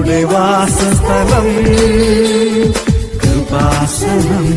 നമ്മുടെ വാസസ്ഥലം കൃപാസനം.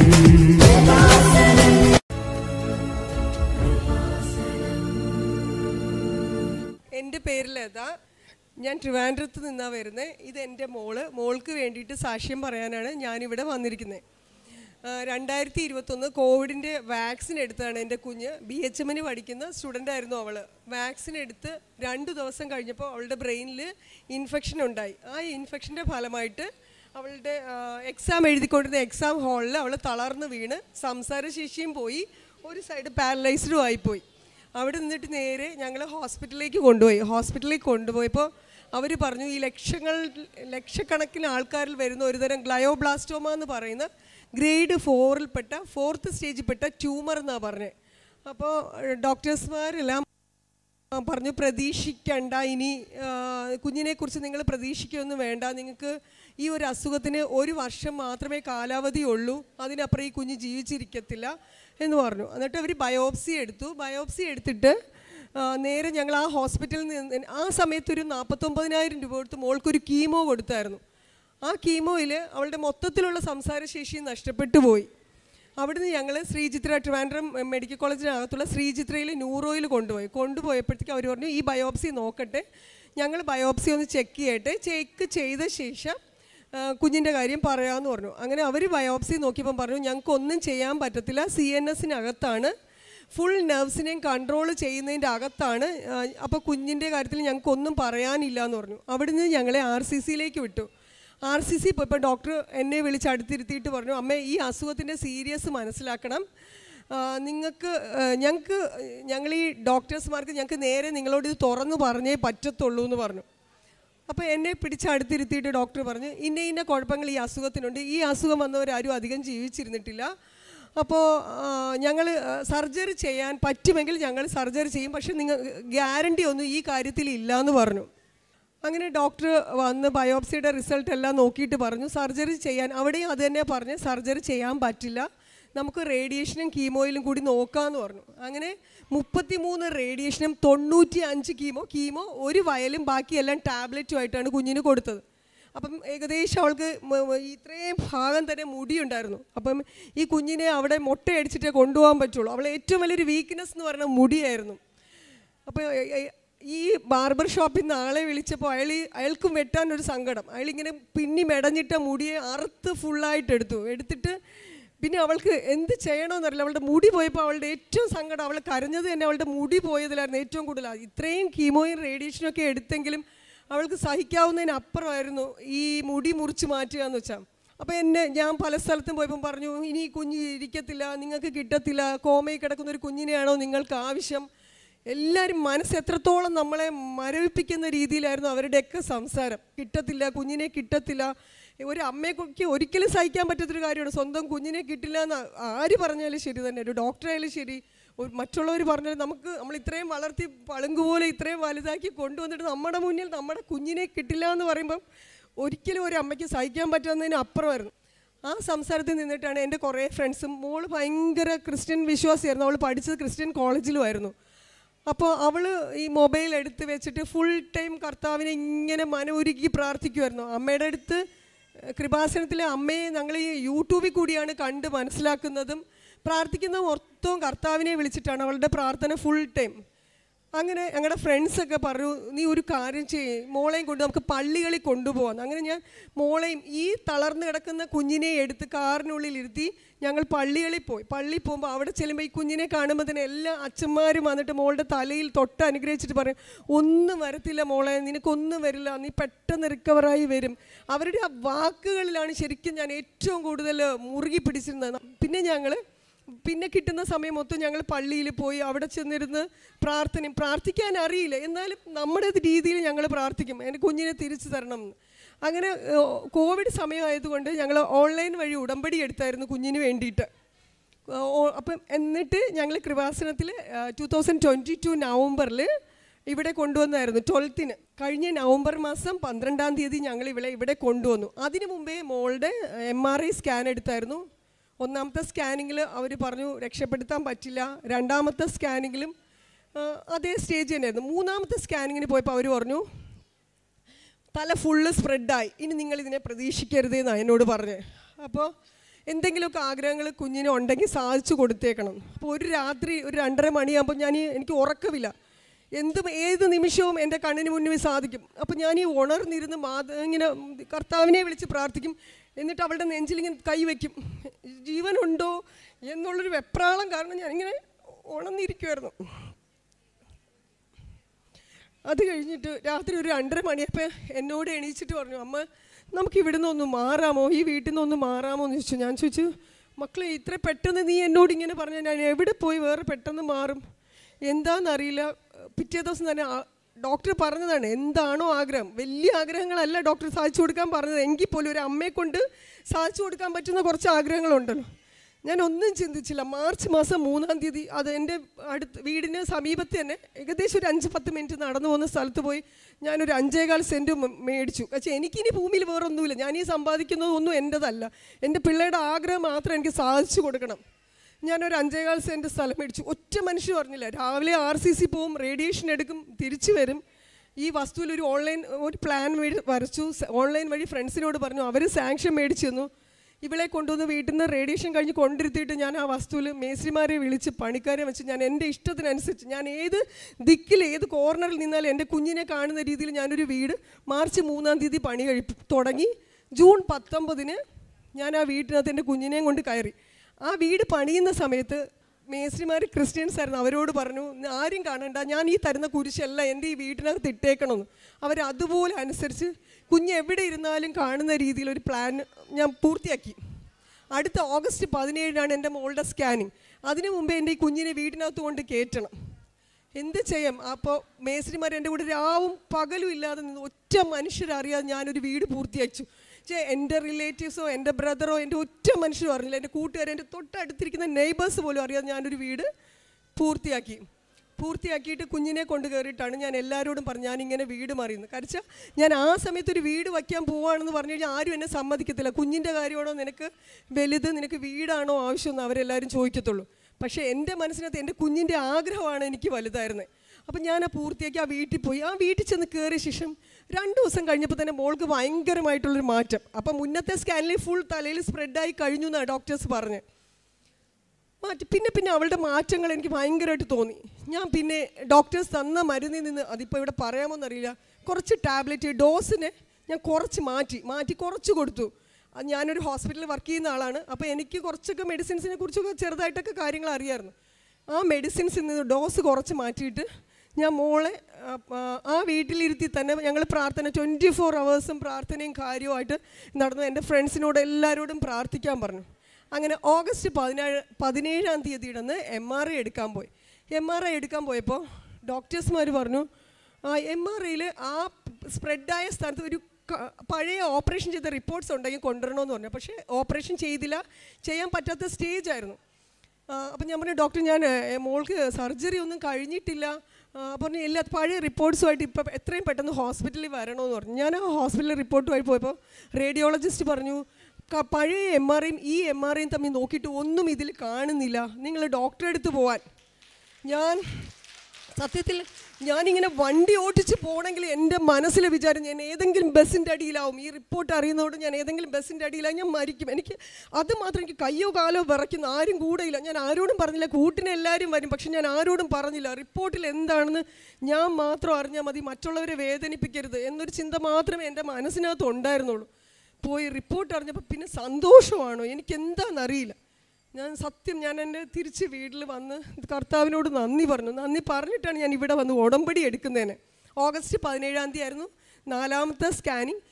എൻ്റെ പേര് ലത. ഞാൻ ട്രിവാൻഡ്രത്ത് നിന്നാണ് വരുന്നത്. ഇത് എൻ്റെ മോൾക്ക് വേണ്ടിയിട്ട് സാക്ഷ്യം പറയാനാണ് ഞാനിവിടെ വന്നിരിക്കുന്നത്. 2021 കോവിഡിൻ്റെ വാക്സിൻ എടുത്തതാണ് എൻ്റെ കുഞ്ഞ്. BHMന് പഠിക്കുന്ന സ്റ്റുഡൻ്റ് ആയിരുന്നു അവൾ. വാക്സിൻ എടുത്ത് 2 ദിവസം കഴിഞ്ഞപ്പോൾ അവളുടെ ബ്രെയിനിൽ ഇൻഫെക്ഷൻ ഉണ്ടായി. ആ ഇൻഫെക്ഷൻ്റെ ഫലമായിട്ട് അവളുടെ എക്സാം എഴുതിക്കൊണ്ടിരുന്ന എക്സാം ഹാളിൽ അവൾ തളർന്ന് വീണ് സംസാരശേഷിയും പോയി, ഒരു സൈഡ് പാരലൈസ്ഡും ആയിപ്പോയി. അവിടെ നിന്നിട്ട് നേരെ ഞങ്ങൾ ഹോസ്പിറ്റലിലേക്ക് കൊണ്ടുപോയപ്പോൾ അവർ പറഞ്ഞു ഈ ലക്ഷക്കണക്കിന് ആൾക്കാരിൽ വരുന്ന ഒരുതരം ഗ്ലയോബ്ലാസ്റ്റോമ എന്ന് പറയുന്ന ഗ്രേഡ് 4ൽപ്പെട്ട 4th സ്റ്റേജിൽപ്പെട്ട ട്യൂമർ എന്നാണ് പറഞ്ഞത്. അപ്പോൾ ഡോക്ടേഴ്സ്മാരെല്ലാം പറഞ്ഞു പ്രതീക്ഷിക്കണ്ട, ഇനി കുഞ്ഞിനെക്കുറിച്ച് നിങ്ങൾ പ്രതീക്ഷിക്കുകയൊന്നും വേണ്ട, നിങ്ങൾക്ക് ഈ ഒരു അസുഖത്തിന് 1 വർഷം മാത്രമേ കാലാവധി ഉള്ളൂ, അതിനപ്പുറം ഈ കുഞ്ഞ് ജീവിച്ചിരിക്കത്തില്ല എന്ന് പറഞ്ഞു. എന്നിട്ട് അവർ ബയോപ്സി എടുത്തിട്ട് നേരെ ഞങ്ങൾ ആ ഹോസ്പിറ്റലിൽ നിന്ന് ആ സമയത്ത് ഒരു 49,000 രൂപ കൊടുത്ത് മോൾക്കൊരു കീമോ കൊടുത്തായിരുന്നു. ആ കീമോയിൽ അവളുടെ മൊത്തത്തിലുള്ള സംസാരശേഷി നഷ്ടപ്പെട്ടു പോയി. അവിടുന്ന് ഞങ്ങൾ ട്രിവാൻഡ്രം മെഡിക്കൽ കോളേജിനകത്തുള്ള ശ്രീചിത്രയിൽ ന്യൂറോയിൽ കൊണ്ടുപോയപ്പോഴത്തേക്ക് അവർ പറഞ്ഞു ഈ ബയോപ്സി നോക്കട്ടെ, ഞങ്ങൾ ബയോപ്സി ഒന്ന് ചെക്ക് ചെയ്ത ശേഷം കുഞ്ഞിൻ്റെ കാര്യം പറയാമെന്ന് പറഞ്ഞു. അങ്ങനെ അവർ ബയോപ്സി നോക്കിയപ്പം പറഞ്ഞു ഞങ്ങൾക്കൊന്നും ചെയ്യാൻ പറ്റത്തില്ല, CNSനകത്താണ്, ഫുൾ നെർവ്സിനെയും കൺട്രോൾ ചെയ്യുന്നതിൻ്റെ അകത്താണ്, അപ്പോൾ കുഞ്ഞിൻ്റെ കാര്യത്തിൽ ഞങ്ങൾക്കൊന്നും പറയാനില്ല എന്ന് പറഞ്ഞു. അവിടുന്ന് ഞങ്ങളെ RCCയിലേക്ക് വിട്ടു. RCC പോയപ്പോൾ ഡോക്ടർ എന്നെ വിളിച്ച് അടുത്തിരുത്തിയിട്ട് പറഞ്ഞു അമ്മേ ഈ അസുഖത്തിൻ്റെ സീരിയസ് മനസ്സിലാക്കണം, ഞങ്ങൾ ഈ ഡോക്ടേഴ്സ്മാർക്ക് ഞങ്ങൾക്ക് നേരെ നിങ്ങളോട് ഇത് തുറന്നു പറഞ്ഞേ പറ്റത്തുള്ളൂ എന്ന് പറഞ്ഞു. അപ്പോൾ എന്നെ പിടിച്ച് അടുത്തിരുത്തിയിട്ട് ഡോക്ടർ പറഞ്ഞു ഇന്ന കുഴപ്പങ്ങൾ ഈ അസുഖത്തിനുണ്ട്, ഈ അസുഖം വന്നവരാരും അധികം ജീവിച്ചിരുന്നിട്ടില്ല, അപ്പോൾ ഞങ്ങൾ സർജറി ചെയ്യാൻ പറ്റുമെങ്കിൽ ഞങ്ങൾ സർജറി ചെയ്യും, പക്ഷെ നിങ്ങൾ ഗ്യാരണ്ടി ഒന്നും ഈ കാര്യത്തിൽ ഇല്ല എന്ന് പറഞ്ഞു. അങ്ങനെ ഡോക്ടർ വന്ന് ബയോപ്സിയുടെ റിസൾട്ട് എല്ലാം നോക്കിയിട്ട് പറഞ്ഞു സർജറി ചെയ്യാൻ, അവിടെയും അത് തന്നെ പറഞ്ഞ് സർജറി ചെയ്യാൻ പറ്റില്ല, നമുക്ക് റേഡിയേഷനും കീമോയിലും കൂടി നോക്കാമെന്ന് പറഞ്ഞു. അങ്ങനെ 33 റേഡിയേഷനും 95 കീമോ 1 വയലും ബാക്കിയെല്ലാം ടാബ്ലറ്റുമായിട്ടാണ് കുഞ്ഞിന് കൊടുത്തത്. അപ്പം ഏകദേശം അവൾക്ക് ഇത്രയും ഭാഗം തന്നെ മുടിയുണ്ടായിരുന്നു. അപ്പം ഈ കുഞ്ഞിനെ അവിടെ മുട്ടയടിച്ചിട്ടേ കൊണ്ടുപോകാൻ പറ്റുള്ളൂ. അവളെ ഏറ്റവും വലിയൊരു വീക്ക്നെസ് എന്ന് പറയുന്നത് മുടിയായിരുന്നു. അപ്പോൾ ഈ ബാർബർ ഷോപ്പിൽ നിന്ന് ആളെ വിളിച്ചപ്പോൾ അയാൾക്കും വെട്ടാനൊരു സങ്കടം. അയാളിങ്ങനെ മെടഞ്ഞിട്ട മുടിയെ അറുത്ത് ഫുള്ളായിട്ട് എടുത്തിട്ട് പിന്നെ അവൾക്ക് എന്ത് ചെയ്യണമെന്നറിയില്ല. അവളുടെ മുടി പോയപ്പോൾ അവളുടെ ഏറ്റവും സങ്കടം, അവൾ കരഞ്ഞത് തന്നെ അവളുടെ മുടി പോയതിലായിരുന്നു ഏറ്റവും കൂടുതൽ. ഇത്രയും കീമോയും റേഡിയേഷനൊക്കെ എടുത്തെങ്കിലും അവൾക്ക് സഹിക്കാവുന്നതിനപ്പുറമായിരുന്നു ഈ മുടി മുറിച്ച് മാറ്റുക എന്ന് വെച്ചാൽ. അപ്പോൾ ഞാൻ പല സ്ഥലത്തും പോയപ്പം പറഞ്ഞു ഇനി ഈ കുഞ്ഞ് ഇരിക്കത്തില്ല, നിങ്ങൾക്ക് കിട്ടത്തില്ല, കോമയിൽ കിടക്കുന്ന ഒരു കുഞ്ഞിനെയാണോ നിങ്ങൾക്ക് ആവശ്യം. എല്ലാവരും മനസ്സ് എത്രത്തോളം നമ്മളെ മരവിപ്പിക്കുന്ന രീതിയിലായിരുന്നു അവരുടെയൊക്കെ സംസാരം. കിട്ടത്തില്ല, കുഞ്ഞിനെ കിട്ടത്തില്ല. ഒരു അമ്മയ്ക്ക് ഒരിക്കലും സഹിക്കാൻ പറ്റാത്തൊരു കാര്യമാണ് സ്വന്തം കുഞ്ഞിനെ കിട്ടില്ല എന്ന് ആര് പറഞ്ഞാലും ശരി തന്നെ, ഒരു ഡോക്ടറായാലും ശരി, മറ്റുള്ളവർ പറഞ്ഞാലും നമ്മൾ ഇത്രയും വളർത്തി പളുങ്കുപോലെ ഇത്രയും വലുതാക്കി കൊണ്ടുവന്നിട്ട് നമ്മുടെ മുന്നിൽ നമ്മുടെ കുഞ്ഞിനെ കിട്ടില്ല എന്ന് പറയുമ്പം ഒരിക്കലും ഒരു അമ്മയ്ക്ക് സഹിക്കാൻ പറ്റാവുന്നതിന് അപ്പുറമായിരുന്നു. ആ സംസാരത്തിൽ നിന്നിട്ടാണ് എൻ്റെ കുറേ ഫ്രണ്ട്സും, മോള് ഭയങ്കര ക്രിസ്ത്യൻ വിശ്വാസിയായിരുന്നു, അവൾ പഠിച്ചത് ക്രിസ്ത്യൻ കോളേജിലുമായിരുന്നു. അപ്പോൾ അവൾ ഈ മൊബൈൽ എടുത്ത് വെച്ചിട്ട് ഫുൾ ടൈം കർത്താവിനെ ഇങ്ങനെ മനമുരുക്കി പ്രാർത്ഥിക്കുമായിരുന്നു. അമ്മയുടെ അടുത്ത് കൃപാസനത്തിലെ അമ്മയെ ഞങ്ങൾ ഈ യൂട്യൂബിൽ കൂടിയാണ് കണ്ട് മനസ്സിലാക്കുന്നതും പ്രാർത്ഥിക്കുന്നതും മൊത്തവും കർത്താവിനെ വിളിച്ചിട്ടാണ് അവളുടെ പ്രാർത്ഥന ഫുൾ ടൈം. അങ്ങനെ ഞങ്ങളുടെ ഫ്രണ്ട്സൊക്കെ പറഞ്ഞു നീ ഒരു കാര്യം മോളെയും കൊണ്ട് നമുക്ക് പള്ളികളിൽ കൊണ്ടുപോകാം. അങ്ങനെ ഞാൻ മോളെയും ഈ തളർന്നു കിടക്കുന്ന കുഞ്ഞിനെ എടുത്ത് കാറിനുള്ളിൽ ഇരുത്തി ഞങ്ങൾ പള്ളികളിൽ പോകുമ്പോൾ അവിടെ ചെല്ലുമ്പോൾ ഈ കുഞ്ഞിനെ കാണുമ്പോൾ തന്നെ എല്ലാ അച്ഛന്മാരും വന്നിട്ട് മോളുടെ തലയിൽ തൊട്ട് അനുഗ്രഹിച്ചിട്ട് പറയും ഒന്നും വരത്തില്ല മോളെ, നിനക്കൊന്നും വരില്ല, നീ പെട്ടെന്ന് റിക്കവറായി വരും. അവരുടെ ആ വാക്കുകളിലാണ് ശരിക്കും ഞാൻ ഏറ്റവും കൂടുതൽ മുറുകി പിടിച്ചിരുന്നത്. പിന്നെ കിട്ടുന്ന സമയം മൊത്തം ഞങ്ങൾ പള്ളിയിൽ പോയി അവിടെ ചെന്നിരുന്ന് പ്രാർത്ഥിക്കാൻ അറിയില്ല, എന്നാലും നമ്മുടെ രീതിയിൽ ഞങ്ങൾ പ്രാർത്ഥിക്കും എൻ്റെ കുഞ്ഞിനെ തിരിച്ചു തരണം എന്ന്. അങ്ങനെ കോവിഡ് സമയമായതുകൊണ്ട് ഞങ്ങൾ ഓൺലൈൻ വഴി ഉടമ്പടി എടുത്തായിരുന്നു കുഞ്ഞിന് വേണ്ടിയിട്ട്. അപ്പം എന്നിട്ട് ഞങ്ങൾ കൃപാസനത്തിൽ 2022 നവംബറിൽ ഇവിടെ കൊണ്ടുവന്നായിരുന്നു 12th. കഴിഞ്ഞ നവംബർ മാസം 12-ാം തീയതി ഞങ്ങൾ ഇവിടെ കൊണ്ടുവന്നു. അതിനു മുമ്പേ മോളുടെ MRI സ്കാൻ എടുത്തായിരുന്നു. 1ാമത്തെ സ്കാനിങ്ങിൽ അവർ പറഞ്ഞു രക്ഷപ്പെടുത്താൻ പറ്റില്ല. 2ാമത്തെ സ്കാനിങ്ങിലും അതേ സ്റ്റേജ് തന്നെയായിരുന്നു. 3ാമത്തെ സ്കാനിങ്ങിന് പോയപ്പോൾ അവർ പറഞ്ഞു തല ഫുള്ള് സ്പ്രെഡായി, ഇനി നിങ്ങളിതിനെ പ്രതീക്ഷിക്കരുതെന്നാണ് എന്നോട് പറഞ്ഞത്. അപ്പോൾ എന്തെങ്കിലുമൊക്കെ ആഗ്രഹങ്ങൾ കുഞ്ഞിന് ഉണ്ടെങ്കിൽ സാധിച്ചു കൊടുത്തേക്കണം. അപ്പോൾ ഒരു രാത്രി ഒരു 2:30 മണിയാകുമ്പോൾ എനിക്ക് ഉറക്കമില്ല, ഏത് നിമിഷവും എൻ്റെ കണ്ണിന് മുന്നിൽ സാധിക്കും. അപ്പോൾ ഞാൻ ഈ ഉണർന്നിരുന്ന് ഇങ്ങനെ കർത്താവിനെ വിളിച്ച് പ്രാർത്ഥിക്കും. എന്നിട്ട് അവളുടെ നെഞ്ചിലിങ്ങനെ കൈവയ്ക്കും, ജീവനുണ്ടോ എന്നുള്ളൊരു വെപ്രാളം കാരണം ഞാനിങ്ങനെ ഉണർന്നിരിക്കുമായിരുന്നു. അത് കഴിഞ്ഞിട്ട് രാത്രി ഒരു 2:30 മണിയപ്പോൾ എന്നോട് എണീച്ചിട്ട് പറഞ്ഞു, അമ്മ നമുക്ക് ഇവിടുന്ന് ഒന്ന് മാറാമോ, ഈ വീട്ടിൽ നിന്ന് ഒന്ന് മാറാമോ എന്ന് ചോദിച്ചു. ഞാൻ ചോദിച്ചു, മക്കളെ ഇത്ര പെട്ടെന്ന് നീ എന്നോട് ഇങ്ങനെ പറഞ്ഞാൽ ഞാൻ എവിടെ പോയി വേറെ പെട്ടെന്ന് മാറും, എന്താണെന്നറിയില്ല. പിറ്റേ ദിവസം തന്നെ ഡോക്ടർ പറഞ്ഞതാണ്, എന്താണോ ആഗ്രഹം, വലിയ ആഗ്രഹങ്ങളല്ല ഡോക്ടർ സാധിച്ചു കൊടുക്കാൻ പറഞ്ഞത്, എങ്കിൽ പോലും ഒരു അമ്മയെ കൊണ്ട് സാധിച്ചു കൊടുക്കാൻ പറ്റുന്ന കുറച്ച് ആഗ്രഹങ്ങളുണ്ടല്ലോ. ഞാൻ ഒന്നും ചിന്തിച്ചില്ല. മാർച്ച് മാസം 3-ാം തീയതി അത് എൻ്റെ വീടിന് സമീപത്ത് തന്നെ ഏകദേശം ഒരു 5-10 മിനിറ്റ് നടന്നു പോകുന്ന സ്ഥലത്ത് പോയി ഞാനൊരു 5.25 സെൻറ്റ് മേടിച്ചു. പക്ഷേ എനിക്കിനി ഭൂമിയിൽ വേറെ ഒന്നുമില്ല, ഞാനീ സമ്പാദിക്കുന്നതൊന്നും എൻ്റെതല്ല, എൻ്റെ പിള്ളേരുടെ ആഗ്രഹം മാത്രം എനിക്ക് സാധിച്ചു കൊടുക്കണം. ഞാനൊരു 5.25 സെൻറ്റ് സ്ഥലം മേടിച്ചു. ഒറ്റ മനുഷ്യൻ പറഞ്ഞില്ല. രാവിലെ RCC പോവും, റേഡിയേഷൻ എടുക്കും, തിരിച്ചു വരും. ഈ വസ്തുവിൽ ഒരു പ്ലാൻ വരച്ചു, ഓൺലൈൻ വഴി ഫ്രണ്ട്സിനോട് പറഞ്ഞു, അവർ സാങ്ഷൻ മേടിച്ചു തന്നു. ഇവളെ കൊണ്ടുവന്ന് വീട്ടിൽ നിന്ന് റേഡിയേഷൻ കഴിഞ്ഞ് കൊണ്ടിരുത്തിയിട്ട് ഞാൻ ആ വസ്തുവിൽ മേസ്ത്രിമാരെ വിളിച്ച് പണിക്കാരെ വെച്ച് ഞാൻ എൻ്റെ ഇഷ്ടത്തിനനുസരിച്ച് ഞാൻ ഏത് ദിക്കിൽ ഏത് കോർണറിൽ നിന്നാലും എൻ്റെ കുഞ്ഞിനെ കാണുന്ന രീതിയിൽ ഞാനൊരു വീട് മാർച്ച് 3-ാം തീയതി പണി തുടങ്ങി. ജൂൺ 19-ന് ഞാൻ ആ വീട്ടിനകത്ത് എൻ്റെ കുഞ്ഞിനെയും കൊണ്ട് കയറി. ആ വീട് പണിയുന്ന സമയത്ത് മേസ്ത്രിമാർ ക്രിസ്ത്യൻസ് ആയിരുന്നു. അവരോട് പറഞ്ഞു, ആരും കാണണ്ട, ഞാൻ ഈ തരുന്ന കുരിശല്ല എൻ്റെ ഈ വീട്ടിനകത്ത് ഇട്ടേക്കണമെന്ന്. അവരതുപോലെ അനുസരിച്ച് കുഞ്ഞ് എവിടെ ഇരുന്നാലും കാണുന്ന രീതിയിൽ ഒരു പ്ലാൻ ഞാൻ പൂർത്തിയാക്കി. അടുത്ത ഓഗസ്റ്റ് 17-നാണ് എൻ്റെ മോളുടെ സ്കാനിങ്. അതിനു മുമ്പേ എൻ്റെ ഈ കുഞ്ഞിനെ വീട്ടിനകത്ത് കൊണ്ട് കയറ്റണം. എന്ത് ചെയ്യാം? അപ്പോൾ മേസ്ത്രിമാർ എൻ്റെ കൂടെ രാവും പകലും ഇല്ലാതെ നിന്ന് ഒറ്റ മനുഷ്യരറിയാതെ ഞാനൊരു വീട് പൂർത്തിയാച്ചു. എൻ്റെ റിലേറ്റീവ്സോ എൻ്റെ ബ്രദറോ എൻ്റെ ഒറ്റ മനുഷ്യരും അറിയില്ല, എൻ്റെ കൂട്ടുകാരും എൻ്റെ തൊട്ടടുത്തിരിക്കുന്ന നെയ്ബേഴ്സ് പോലും അറിയാതെ ഞാനൊരു വീട് പൂർത്തിയാക്കിയിട്ട് കുഞ്ഞിനെ കൊണ്ട് കയറിയിട്ടാണ് ഞാൻ എല്ലാവരോടും പറഞ്ഞു ഞാനിങ്ങനെ വീട് മാറിയെന്ന്. കാരണം ഞാൻ ആ സമയത്ത് ഒരു വീട് വയ്ക്കാൻ പോവുകയാണെന്ന് പറഞ്ഞു കഴിഞ്ഞാൽ ആരും എന്നെ സമ്മതിക്കത്തില്ല. കുഞ്ഞിൻ്റെ കാര്യമാണോ നിനക്ക് വലുത്, നിനക്ക് വീടാണോ ആവശ്യമെന്ന് അവരെല്ലാവരും ചോദിക്കത്തുള്ളൂ. പക്ഷേ എൻ്റെ മനസ്സിനകത്ത് എൻ്റെ കുഞ്ഞിൻ്റെ ആഗ്രഹമാണ് എനിക്ക് വലുതായിരുന്നത്. അപ്പം ഞാൻ പൂർത്തിയാക്കി ആ വീട്ടിൽ പോയി. ആ വീട്ടിൽ ചെന്ന് കയറിയ ശേഷം 2 ദിവസം കഴിഞ്ഞപ്പോൾ തന്നെ മോൾക്ക് ഭയങ്കരമായിട്ടുള്ളൊരു മാറ്റം. അപ്പം മുന്നത്തെ സ്കാനിൽ ഫുൾ തലയിൽ സ്പ്രെഡായി കഴിഞ്ഞു എന്നാണ് ഡോക്ടേഴ്സ് പറഞ്ഞത്. പിന്നെ അവളുടെ മാറ്റങ്ങൾ എനിക്ക് ഭയങ്കരമായിട്ട് തോന്നി. ഞാൻ പിന്നെ ഡോക്ടേഴ്സ് തന്ന മരുന്നിൽ നിന്ന്, അതിപ്പോൾ ഇവിടെ പറയാമോന്നറിയില്ല, കുറച്ച് ടാബ്ലറ്റ് ഡോസിനെ ഞാൻ കുറച്ച് മാറ്റി കുറച്ച് കൊടുത്തു. ഞാനൊരു ഹോസ്പിറ്റലിൽ വർക്ക് ചെയ്യുന്ന ആളാണ്. അപ്പോൾ എനിക്ക് കുറച്ചൊക്കെ മെഡിസിൻസിനെ കുറിച്ചൊക്കെ ചെറുതായിട്ടൊക്കെ കാര്യങ്ങൾ അറിയാമായിരുന്നു. ആ മെഡിസിൻസിൽ നിന്ന് ഡോസ് കുറച്ച് മാറ്റിയിട്ട് ഞാൻ മോളെ ആ വീട്ടിലിരുത്തി തന്നെ ഞങ്ങൾ പ്രാർത്ഥന 24 hours പ്രാർത്ഥനയും കാര്യമായിട്ട് നടന്നു. എൻ്റെ ഫ്രണ്ട്സിനോട് എല്ലാവരോടും പ്രാർത്ഥിക്കാൻ പറഞ്ഞു. അങ്ങനെ ഓഗസ്റ്റ് 17-ാം തീയതിയുടെ MRI എടുക്കാൻ പോയി. MRI എടുക്കാൻ പോയപ്പോൾ ഡോക്ടേഴ്സ്മാർ പറഞ്ഞു, MRIയിൽ ആ സ്പ്രെഡായ സ്ഥലത്ത് ഒരു പഴയ ഓപ്പറേഷൻ ചെയ്ത റിപ്പോർട്ട്സ് ഉണ്ടെങ്കിൽ കൊണ്ടുവരണമെന്ന് പറഞ്ഞു. പക്ഷേ ഓപ്പറേഷൻ ചെയ്യാൻ പറ്റാത്ത സ്റ്റേജായിരുന്നു. അപ്പം ഞാൻ പറഞ്ഞു, ഡോക്ടർ ഞാൻ മോൾക്ക് സർജറി ഒന്നും കഴിഞ്ഞിട്ടില്ല. പറഞ്ഞു ഇല്ല, പഴയ റിപ്പോർട്ട്സുമായിട്ട് ഇപ്പം എത്രയും പെട്ടെന്ന് ഹോസ്പിറ്റലിൽ വരണമെന്ന് പറഞ്ഞു. ഞാൻ ആ ഹോസ്പിറ്റലിൽ റിപ്പോർട്ടുമായി പോയപ്പോൾ റേഡിയോളജിസ്റ്റ് പറഞ്ഞു, പഴയ MRIയും ഈ MRIയും തമ്മിൽ നോക്കിയിട്ട് ഒന്നും ഇതിൽ കാണുന്നില്ല, നിങ്ങൾ ഡോക്ടറെ അടുത്ത് പോവാൻ. സത്യത്തിൽ ഞാനിങ്ങനെ വണ്ടി ഓടിച്ച് പോകണമെങ്കിൽ എൻ്റെ മനസ്സിലെ വിചാരം ഞാൻ ഏതെങ്കിലും ബസ്സിൻ്റെ അടിയിലാവും. ഈ റിപ്പോർട്ട് അറിയുന്നതോട് ഞാൻ ഏതെങ്കിലും ബസ്സിൻ്റെ അടിയിലാവും, ഞാൻ മരിക്കും. എനിക്ക് അത് മാത്രം, എനിക്ക് കയ്യോ കാലോ വിറയ്ക്കുന്ന, ആരും കൂടെയില്ല. ഞാൻ ആരോടും പറഞ്ഞില്ല. കൂട്ടിന് എല്ലാവരും വരും, പക്ഷെ ഞാൻ ആരോടും പറഞ്ഞില്ല. റിപ്പോർട്ടിൽ എന്താണെന്ന് ഞാൻ മാത്രം അറിഞ്ഞാൽ മതി, മറ്റുള്ളവരെ വേദനിപ്പിക്കരുത് എന്നൊരു ചിന്ത മാത്രമേ എൻ്റെ മനസ്സിനകത്ത് ഉണ്ടായിരുന്നുള്ളൂ. പോയി റിപ്പോർട്ട് അറിഞ്ഞപ്പോൾ പിന്നെ സന്തോഷമാണോ എനിക്കെന്താണെന്നറിയില്ല. ഞാൻ എൻ്റെ തിരിച്ച് വീട്ടിൽ വന്ന് കർത്താവിനോട് നന്ദി പറഞ്ഞിട്ടാണ് ഞാൻ ഇവിടെ വന്ന് ഉടമ്പടി എടുക്കുന്നതിന്. ഓഗസ്റ്റ് 17-ാം തീയതി ആയിരുന്നു 4ാമത്തെ സ്കാനിങ്.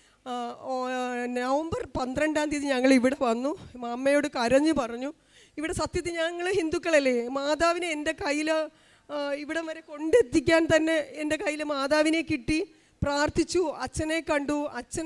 നവംബർ 12-ാം തീയതി ഞങ്ങൾ ഇവിടെ വന്നു. അമ്മയോട് കരഞ്ഞു പറഞ്ഞു, ഇവിടെ സത്യത്തിൽ ഞങ്ങൾ ഹിന്ദുക്കളല്ലേ, മാതാവിനെ എൻ്റെ കയ്യിൽ ഇവിടം വരെ കൊണ്ടെത്തിക്കാൻ തന്നെ എൻ്റെ കയ്യിൽ മാതാവിനെ കിട്ടി. പ്രാർത്ഥിച്ചു, അച്ഛനെ കണ്ടു,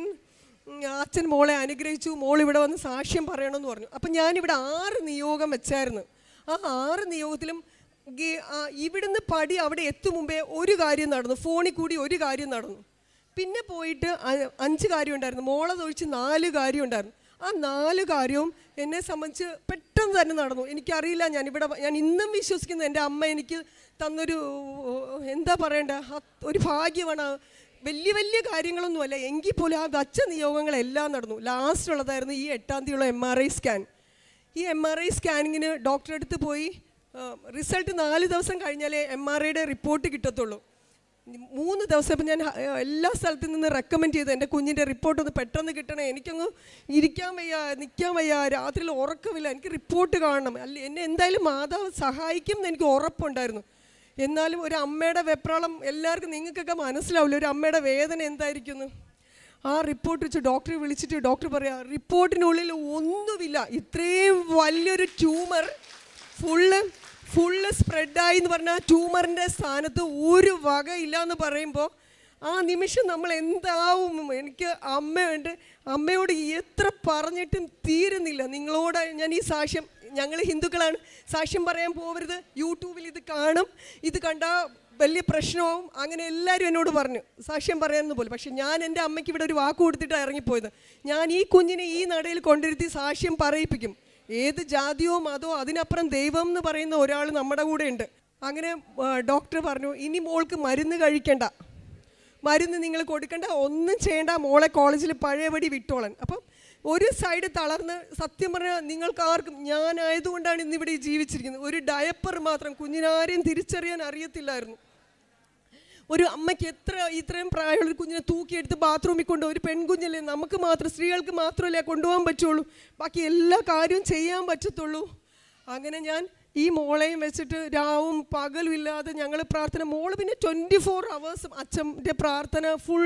അച്ഛൻ മോളെ അനുഗ്രഹിച്ചു, മോൾ ഇവിടെ വന്ന് സാക്ഷ്യം പറയണമെന്ന് പറഞ്ഞു. അപ്പം ഞാനിവിടെ 6 നിയോഗം വെച്ചായിരുന്നു. ആ 6 നിയോഗത്തിലും ഇവിടുന്ന് പടി അവിടെ എത്തും മുമ്പേ ഒരു കാര്യം നടന്നു, ഫോണിൽ കൂടി ഒരു കാര്യം നടന്നു. പിന്നെ പോയിട്ട് 5 കാര്യം ഉണ്ടായിരുന്നു, മോളെ തൊഴിച്ച് 4 കാര്യം ഉണ്ടായിരുന്നു. ആ 4 കാര്യവും എന്നെ സംബന്ധിച്ച് പെട്ടെന്ന് തന്നെ നടന്നു. എനിക്കറിയില്ല, ഞാൻ ഇന്നും വിശ്വസിക്കുന്നു എൻ്റെ അമ്മ എനിക്ക് തന്നൊരു എന്താ പറയണ്ട ഒരു ഭാഗ്യമാണ്. വലിയ വലിയ കാര്യങ്ങളൊന്നുമല്ല, എങ്കിൽ പോലും ആ ദച്ച നിയോഗങ്ങളെല്ലാം നടന്നു. ലാസ്റ്റ് ഉള്ളതായിരുന്നു ഈ 8-ാം തീയതിയുള്ള MRI സ്കാൻ. ഈ MRI സ്കാനിങ്ങിന് ഡോക്ടറെ അടുത്ത് പോയി റിസൾട്ട് 4 ദിവസം കഴിഞ്ഞാലേ MRIയുടെ റിപ്പോർട്ട് കിട്ടത്തുള്ളൂ. 3 ദിവസം ഇപ്പം ഞാൻ എല്ലാ സ്ഥലത്തു നിന്ന് റെക്കമെൻഡ് ചെയ്തു എൻ്റെ കുഞ്ഞിൻ്റെ റിപ്പോർട്ട് ഒന്ന് പെട്ടെന്ന് കിട്ടണേ, എനിക്കങ്ങ് ഇരിക്കാൻ വയ്യ, നിൽക്കാൻ വയ്യ, രാത്രിയിൽ ഉറക്കമില്ല, എനിക്ക് റിപ്പോർട്ട് കാണണം, അല്ല എന്നെ എന്തായാലും മാതാവ് സഹായിക്കും എന്ന് എനിക്ക് ഉറപ്പുണ്ടായിരുന്നു. എന്നാലും ഒരു അമ്മയുടെ വെപ്രാളം എല്ലാവർക്കും നിങ്ങൾക്കൊക്കെ മനസ്സിലാവില്ല, ഒരു അമ്മയുടെ വേദന എന്തായിരിക്കുന്നു. ആ റിപ്പോർട്ട് വെച്ച് ഡോക്ടറെ വിളിച്ചിട്ട് ഡോക്ടർ പറയാ റിപ്പോർട്ടിനുള്ളിൽ ഒന്നുമില്ല, ഇത്രയും വലിയൊരു ട്യൂമർ ഫുള്ള് സ്പ്രെഡായി എന്ന് പറഞ്ഞാൽ ആ ട്യൂമറിൻ്റെ സ്ഥാനത്ത് ഒരു വകയില്ല എന്ന് പറയുമ്പോൾ ആ നിമിഷം നമ്മൾ എന്താവും. എനിക്ക് അമ്മയോട് എത്ര പറഞ്ഞിട്ടും തീരുന്നില്ല. നിങ്ങളോട് ഞാൻ ഈ സാക്ഷ്യം, ഞങ്ങൾ ഹിന്ദുക്കളാണ്, സാക്ഷ്യം പറയാൻ പോകരുത്, യൂട്യൂബിൽ ഇത് കാണും, ഇത് കണ്ടാൽ വലിയ പ്രശ്നമാവും, അങ്ങനെ എല്ലാവരും എന്നോട് പറഞ്ഞു സാക്ഷ്യം പറയാമെന്ന് പോലും. പക്ഷെ ഞാൻ എൻ്റെ അമ്മയ്ക്ക് ഇവിടെ ഒരു വാക്ക് കൊടുത്തിട്ടാണ് ഇറങ്ങിപ്പോയത്. ഞാൻ ഈ കുഞ്ഞിനെ ഈ നടയിൽ കൊണ്ടിരുത്തി സാക്ഷ്യം പറയിപ്പിക്കും. ഏത് ജാതിയോ മതമോ അതിനപ്പുറം ദൈവം എന്ന് പറയുന്ന ഒരാൾ നമ്മുടെ കൂടെ ഉണ്ട്. അങ്ങനെ ഡോക്ടർ പറഞ്ഞു ഇനി മോൾക്ക് മരുന്ന് കഴിക്കണ്ട, മരുന്ന് നിങ്ങൾ കൊടുക്കണ്ട, ഒന്നും ചെയ്യേണ്ട, മോളെ കോളേജിൽ പഴയപടി വിട്ടോളാൻ. അപ്പം ഒരു സൈഡ് തളർന്ന്, സത്യം പറഞ്ഞാൽ നിങ്ങൾക്ക് ആർക്കും, ഞാനായതുകൊണ്ടാണ് ഇന്നിവിടെ ജീവിച്ചിരിക്കുന്നത്, ഒരു ഡയപ്പർ മാത്രം കുഞ്ഞിനാരെയും തിരിച്ചറിയാൻ അറിയത്തില്ലായിരുന്നു. ഒരു അമ്മയ്ക്ക് ഇത്രയും പ്രായമുള്ളൊരു കുഞ്ഞിനെ തൂക്കിയെടുത്ത് ബാത്റൂമിൽ കൊണ്ട്, ഒരു പെൺകുഞ്ഞല്ലേ, നമുക്ക് മാത്രം, സ്ത്രീകൾക്ക് മാത്രമല്ലേ കൊണ്ടുപോകാൻ പറ്റുള്ളൂ, ബാക്കി എല്ലാ കാര്യവും ചെയ്യാൻ പറ്റത്തുള്ളൂ. അങ്ങനെ ഞാൻ ഈ മോളെയും വെച്ചിട്ട് രാവും പകലും ഇല്ലാതെ ഞങ്ങൾ പ്രാർത്ഥന, മോള് പിന്നെ 24 hours അച്ഛൻ്റെ പ്രാർത്ഥന ഫുൾ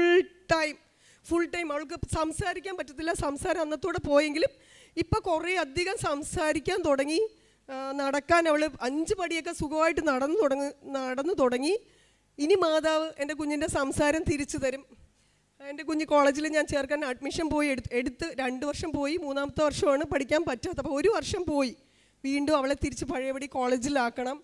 ടൈം. അവൾക്ക് സംസാരിക്കാൻ പറ്റത്തില്ല, സംസാരം അന്നത്തോടെ പോയെങ്കിലും ഇപ്പം കുറേ അധികം സംസാരിക്കാൻ തുടങ്ങി, നടക്കാൻ അവൾ 5 പടിയൊക്കെ സുഖമായിട്ട് നടന്നു തുടങ്ങി. ഇനി മാതാവ് എൻ്റെ കുഞ്ഞിൻ്റെ സംസാരം തിരിച്ചു തരും. എൻ്റെ കുഞ്ഞ് കോളേജിൽ ഞാൻ ചേർക്കാൻ അഡ്മിഷൻ പോയി എടുത്ത് 2 വർഷം പോയി, 3ാമത്തെ വർഷമാണ് പഠിക്കാൻ പറ്റാത്ത. അപ്പോൾ 1 വർഷം പോയി, വീണ്ടും അവളെ തിരിച്ച് പഴയപടി കോളേജിലാക്കണം.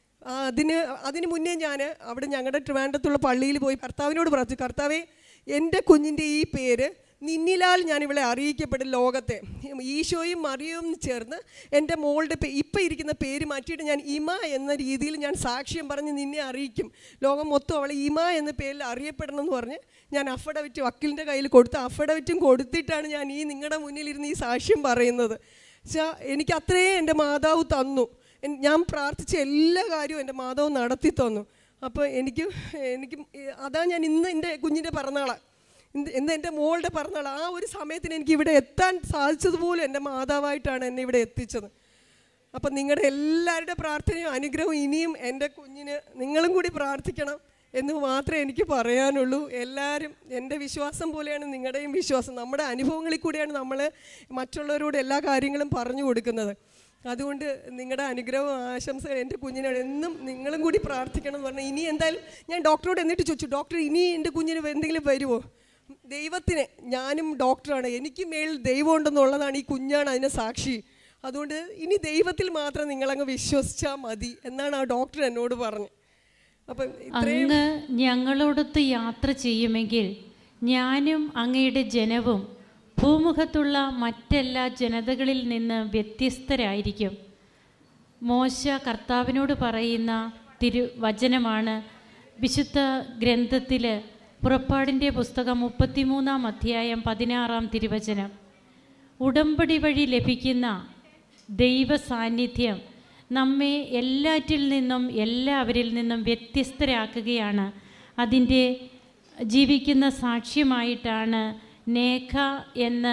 അതിന് മുന്നേ ഞാൻ അവിടെ ഞങ്ങളുടെ ട്രിവാൻഡ്രത്തുള്ള പള്ളിയിൽ പോയി കർത്താവിനോട് പ്രാർത്ഥിച്ചു, കർത്താവേ എൻ്റെ കുഞ്ഞിൻ്റെ ഈ പേര് നിന്നിലാൽ ഞാൻ ഇവളെ അറിയിക്കപ്പെടും ലോകത്തെ. ഈശോയും മറിയവും ചേർന്ന് എൻ്റെ മോളുടെ ഇപ്പം ഇരിക്കുന്ന പേര് മാറ്റിയിട്ട് ഞാൻ ഇമ എന്ന രീതിയിൽ ഞാൻ സാക്ഷ്യം പറഞ്ഞ് നിന്നെ അറിയിക്കും, ലോകം മൊത്തം അവളെ ഇമ എന്ന പേരിൽ അറിയപ്പെടണം എന്ന് പറഞ്ഞ് ഞാൻ അഫിഡവിറ്റ് വക്കീലിൻ്റെ കയ്യിൽ കൊടുത്ത് അഫിഡവിറ്റും കൊടുത്തിട്ടാണ് ഞാൻ ഈ നിങ്ങളുടെ മുന്നിലിരുന്ന് ഈ സാക്ഷ്യം പറയുന്നത്. എനിക്ക് അത്രയും എൻ്റെ മാതാവ് തന്നു. ഞാൻ പ്രാർത്ഥിച്ച എല്ലാ കാര്യവും എൻ്റെ മാതാവ് നടത്തി തന്നു. അപ്പോൾ എനിക്ക് അതാ ഞാൻ ഇന്ന് എൻ്റെ കുഞ്ഞിൻ്റെ പിറന്നാളാണ്, ഇന്ന് എൻ്റെ മോളുടെ പിറന്നാൾ. ആ ഒരു സമയത്തിന് എനിക്ക് ഇവിടെ എത്താൻ സാധിച്ചതുപോലും എൻ്റെ മാതാവായിട്ടാണ് എന്നെ ഇവിടെ എത്തിച്ചത്. അപ്പം നിങ്ങളുടെ എല്ലാവരുടെ പ്രാർത്ഥനയും അനുഗ്രഹവും ഇനിയും എൻ്റെ കുഞ്ഞിന് നിങ്ങളും കൂടി പ്രാർത്ഥിക്കണം എന്ന് മാത്രമേ എനിക്ക് പറയാനുള്ളൂ. എല്ലാവരും എൻ്റെ വിശ്വാസം പോലെയാണ് നിങ്ങളുടെയും വിശ്വാസം. നമ്മുടെ അനുഭവങ്ങളിൽ കൂടിയാണ് നമ്മൾ മറ്റുള്ളവരോട് എല്ലാ കാര്യങ്ങളും പറഞ്ഞു കൊടുക്കുന്നത്. അതുകൊണ്ട് നിങ്ങളുടെ അനുഗ്രഹവും ആശംസകൾ എൻ്റെ കുഞ്ഞിനോട് എന്നും നിങ്ങളും കൂടി പ്രാർത്ഥിക്കണം എന്ന് പറഞ്ഞാൽ, ഇനി എന്തായാലും ഞാൻ ഡോക്ടറോട് എന്നിട്ട് ചോദിച്ചു, ഡോക്ടർ ഇനി എൻ്റെ കുഞ്ഞിന് എന്തെങ്കിലും വരുമോ? ദൈവത്തിന്, ഞാനും ഡോക്ടറാണ്, എനിക്ക് മേൽ ദൈവം ഉണ്ടെന്നുള്ളതാണ് ഈ കുഞ്ഞാണ് അതിന് സാക്ഷി. അതുകൊണ്ട് ഇനി ദൈവത്തിൽ മാത്രം നിങ്ങളങ്ങ് വിശ്വസിച്ചാൽ മതി എന്നാണ് ആ ഡോക്ടർ എന്നോട് പറഞ്ഞത്. അപ്പം അങ്ങ് ഞങ്ങളോടൊത്ത് യാത്ര ചെയ്യുമെങ്കിൽ ഞാനും അങ്ങയുടെ ജനവും ഭൂമുഖത്തുള്ള മറ്റെല്ലാ ജനതകളിൽ നിന്ന് വ്യത്യസ്തരായിരിക്കും. മോശ കർത്താവിനോട് പറയുന്ന വചനമാണ് വിശുദ്ധ ഗ്രന്ഥത്തിൽ പുറപ്പാടിൻ്റെ പുസ്തകം 33-ാം അധ്യായം 16-ാം തിരുവചനം. ഉടമ്പടി വഴി ലഭിക്കുന്ന ദൈവ സാന്നിധ്യം നമ്മെ എല്ലാറ്റിൽ നിന്നും എല്ലാവരിൽ നിന്നും വ്യത്യസ്തരാക്കുകയാണ്. അതിൻ്റെ ജീവിക്കുന്ന സാക്ഷ്യമായിട്ടാണ് നേഖ എന്ന്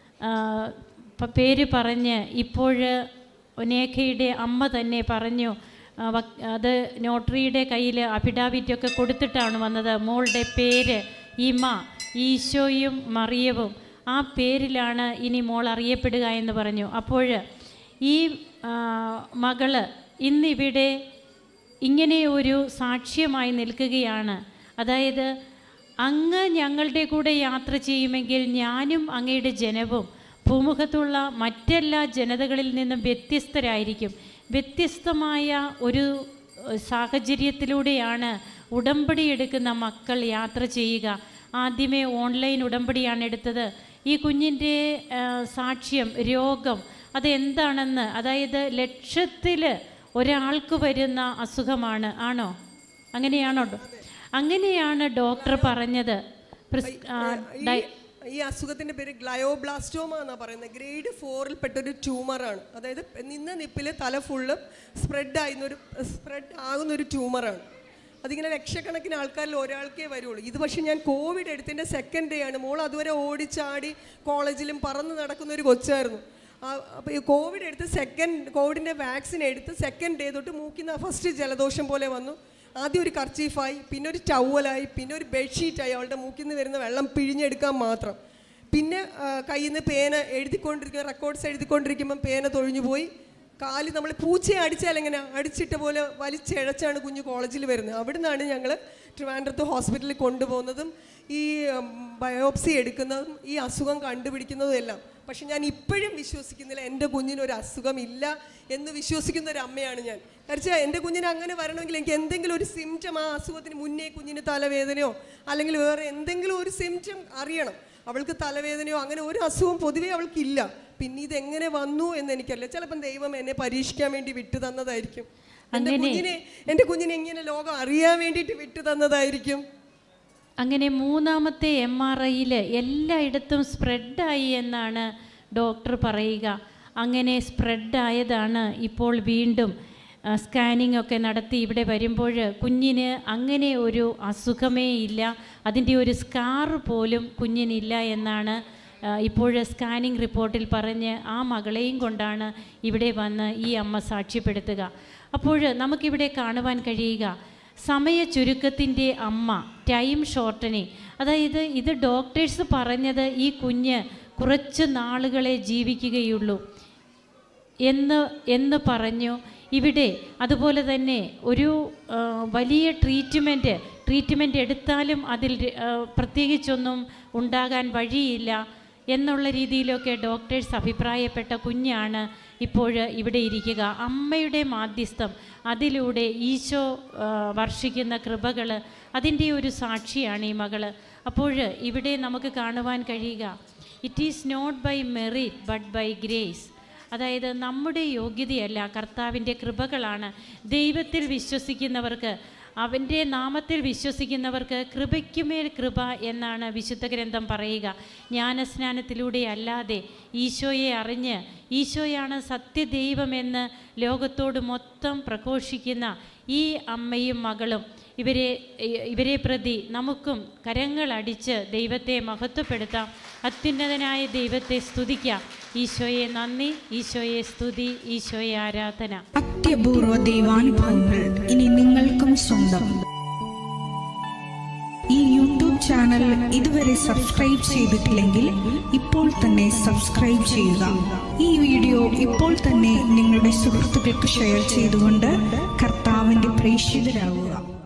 പേര് പറഞ്ഞ് ഇപ്പോൾ നേഖയുടെ അമ്മ തന്നെ പറഞ്ഞു, അത് നോട്ടറിയുടെ കയ്യിൽ അഫിഡാവിറ്റൊക്കെ കൊടുത്തിട്ടാണ് വന്നത്. മോളുടെ പേര് ഇമ, ഈശോയും മറിയവും, ആ പേരിലാണ് ഇനി മോൾ അറിയപ്പെടുക എന്ന് പറഞ്ഞു. അപ്പോൾ ഈ മകള് ഇന്നിവിടെ ഇങ്ങനെ ഒരു സാക്ഷ്യമായി നിൽക്കുകയാണ്. അതായത് അങ്ങ് ഞങ്ങളുടെ കൂടെ യാത്ര ചെയ്യുമെങ്കിൽ ഞാനും അങ്ങയുടെ ജനവും ഭൂമുഖത്തുള്ള മറ്റെല്ലാ ജനതകളിൽ നിന്നും വ്യത്യസ്തരായിരിക്കും. വ്യത്യസ്തമായ ഒരു സാഹചര്യത്തിലൂടെയാണ് ഉടമ്പടി എടുക്കുന്ന മക്കൾ യാത്ര ചെയ്യുക. ആദ്യമേ ഓൺലൈൻ ഉടമ്പടിയാണ് എടുത്തത്. ഈ കുഞ്ഞിൻ്റെ സാക്ഷ്യം, രോഗം അതെന്താണെന്ന്, അതായത് 1,00,000 ഒരാൾക്ക് വരുന്ന അസുഖമാണ്. ആണോ? അങ്ങനെയാണോ? അങ്ങനെയാണ് ഡോക്ടർ പറഞ്ഞത്. ഈ അസുഖത്തിൻ്റെ പേര് ഗ്ലയോബ്ലാസ്റ്റോമ എന്നാണ് പറയുന്നത്. ഗ്രേഡ് 4 പെട്ടൊരു ട്യൂമറാണ്. അതായത് നിപ്പിൽ തല ഫുള്ള് സ്പ്രെഡ് ആകുന്നൊരു ട്യൂമറാണ്. അതിങ്ങനെ ലക്ഷക്കണക്കിന് ആൾക്കാരിൽ ഒരാൾക്കേ വരുള്ളൂ. ഇത് പക്ഷേ ഞാൻ കോവിഡ് എടുത്തതിൻ്റെ സെക്കൻഡ് ഡേ ആണ്. മോൾ അതുവരെ ഓടിച്ചാടി കോളേജിലും പറന്ന് നടക്കുന്ന ഒരു കൊച്ചായിരുന്നു. അപ്പോൾ ഈ കോവിഡിൻ്റെ വാക്സിൻ എടുത്ത് സെക്കൻഡ് ഡേ തൊട്ട് മൂക്കിന്ന് ഫസ്റ്റ് ജലദോഷം പോലെ വന്നു. ആദ്യം ഒരു കർച്ചീഫായി, പിന്നെ ഒരു ടവലായി, പിന്നെ ഒരു ബെഡ്ഷീറ്റായി. അവളുടെ മൂക്കിൽ നിന്ന് വരുന്ന വെള്ളം പിഴിഞ്ഞെടുക്കാൻ മാത്രം. പിന്നെ കയ്യിൽ നിന്ന് പേന റെക്കോർഡ്സ് എഴുതിക്കൊണ്ടിരിക്കുമ്പം പേന തൊഴിഞ്ഞു പോയി. കാല് നമ്മൾ പൂച്ചയെ അടിച്ചാൽ എങ്ങനെ അടിച്ചിട്ട പോലെ വലിച്ചിഴച്ചാണ് കുഞ്ഞു കോളേജിൽ വരുന്നത്. അവിടെ നിന്നാണ് ഞങ്ങൾ ട്രിവാൻഡ്രത്ത് ഹോസ്പിറ്റലിൽ കൊണ്ടുപോകുന്നതും ഈ ബയോപ്സി എടുക്കുന്നതും ഈ അസുഖം കണ്ടുപിടിക്കുന്നതും എല്ലാം. പക്ഷെ ഞാൻ ഇപ്പോഴും വിശ്വസിക്കുന്നില്ല എൻ്റെ കുഞ്ഞിനൊരു അസുഖമില്ല എന്ന് വിശ്വസിക്കുന്ന ഒരു അമ്മയാണ് ഞാൻ. കാരണം എൻ്റെ കുഞ്ഞിന് അങ്ങനെ വരണമെങ്കിൽ എനിക്ക് എന്തെങ്കിലും ഒരു സിംറ്റം, ആ അസുഖത്തിന് മുന്നേ കുഞ്ഞിന് തലവേദനയോ അല്ലെങ്കിൽ വേറെ എന്തെങ്കിലും ഒരു സിംറ്റം അറിയണം. അവൾക്ക് തലവേദനയോ അങ്ങനെ ഒരു അസുഖം പൊതുവേ അവൾക്കില്ല. പിന്നെ ഇതെങ്ങനെ വന്നു എന്ന് എനിക്കറിയില്ല. ചിലപ്പം ദൈവം എന്നെ പരീക്ഷിക്കാൻ വേണ്ടി വിട്ടു തന്നതായിരിക്കും. എൻ്റെ കുഞ്ഞിനെ എങ്ങനെ ലോകം അറിയാൻ വേണ്ടിയിട്ട് വിട്ടു തന്നതായിരിക്കും. അങ്ങനെ മൂന്നാമത്തെ MRIയിൽ എല്ലായിടത്തും സ്പ്രെഡായി എന്നാണ് ഡോക്ടർ പറയുക. അങ്ങനെ സ്പ്രെഡായതാണ് ഇപ്പോൾ വീണ്ടും സ്കാനിങ് ഒക്കെ നടത്തി ഇവിടെ വരുമ്പോൾ കുഞ്ഞിന് അങ്ങനെ ഒരു അസുഖമേ ഇല്ല, അതിൻ്റെ ഒരു സ്കാർ പോലും കുഞ്ഞിനില്ല എന്നാണ് ഇപ്പോൾ സ്കാനിങ് റിപ്പോർട്ടിൽ പറഞ്ഞ് ആ മകളെയും കൊണ്ടാണ് ഇവിടെ വന്ന് ഈ അമ്മ സാക്ഷ്യപ്പെടുത്തുക. അപ്പോൾ നമുക്കിവിടെ കാണുവാൻ കഴിയുക സമയ ചുരുക്കത്തിൻ്റെ അമ്മ, ടൈം ഷോർട്ടനിങ്. അതായത് ഇത് ഡോക്ടേഴ്സ് പറഞ്ഞത് ഈ കുഞ്ഞ് കുറച്ച് നാളുകളെ ജീവിക്കുകയുള്ളൂ എന്ന് പറഞ്ഞു. ഇവിടെ അതുപോലെ തന്നെ ഒരു വലിയ ട്രീറ്റ്മെൻറ്റ് എടുത്താലും അതിൽ പ്രത്യേകിച്ചൊന്നും ഉണ്ടാകാൻ വഴിയില്ല എന്നുള്ള രീതിയിലൊക്കെ ഡോക്ടേഴ്സ് അഭിപ്രായപ്പെട്ട കുഞ്ഞാണ് ഇപ്പോൾ ഇവിടെ ഇരിക്കുക. അമ്മയുടെ മാധ്യസ്ഥം, അതിലൂടെ ഈശോ വർഷിക്കുന്ന കൃപകൾ, അതിൻ്റെ ഒരു സാക്ഷിയാണ് ഈ മകള്. അപ്പോൾ ഇവിടെ നമുക്ക് കാണുവാൻ കഴിയുക it is not by merit but by grace. അതായത് നമ്മുടെ യോഗ്യതയല്ല, കർത്താവിൻ്റെ കൃപകളാണ്. ദൈവത്തിൽ വിശ്വസിക്കുന്നവർക്ക്, അവൻ്റെ നാമത്തിൽ വിശ്വസിക്കുന്നവർക്ക് കൃപയ്ക്കുമേൽ കൃപ എന്നാണ് വിശുദ്ധ ഗ്രന്ഥം പറയുക. ജ്ഞാനസ്നാനത്തിലൂടെ അല്ലാതെ ഈശോയെ അറിഞ്ഞ് ഈശോയാണ് സത്യദൈവമെന്ന് ലോകത്തോട് മൊത്തം പ്രഘോഷിക്കുന്ന ഈ അമ്മയും മകളും ഇവരെ പ്രതി നമുക്കും കരങ്ങളടിച്ച് ദൈവത്തെ മഹത്വപ്പെടുത്താം. അത്യുന്നതനായ ദൈവത്തെ സ്തുതിക്കാം. ഈശോയെ നന്ദി, ഈശോയെ സ്തുതി, ഈശോയെ ആരാധന. അത്യപൂർവ ദൈവാനുഭവങ്ങൾ ഇനി നിങ്ങൾക്കും സ്വന്തം. ഈ യൂട്യൂബ് ചാനൽ ഇതുവരെ സബ്സ്ക്രൈബ് ചെയ്തിട്ടില്ലെങ്കിൽ ഇപ്പോൾ തന്നെ സബ്സ്ക്രൈബ് ചെയ്യുക. ഈ വീഡിയോ ഇപ്പോൾ തന്നെ നിങ്ങളുടെ സുഹൃത്തുക്കൾക്ക് ഷെയർ ചെയ്തുകൊണ്ട് കർത്താവിന്റെ പ്രേക്ഷിതരാകുക.